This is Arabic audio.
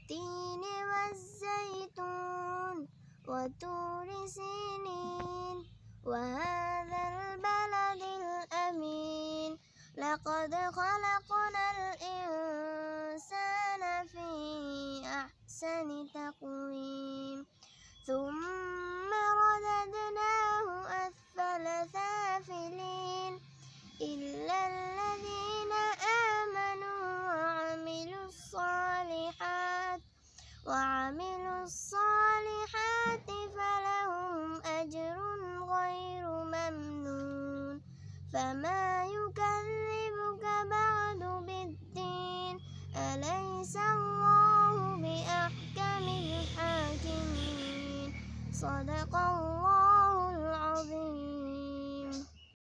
والتين والزيتون وطور سينين وهذا البلد الأمين لقد خلقنا الإنسان في أحسن تقويم ثم رددناه أسفل سافلين إلا الذين آمنوا وعملوا الصالحات فلهم أجر غير ممنون فما يكذبك بعد بالدين أليس الله بأحكم الحاكمين صدق الله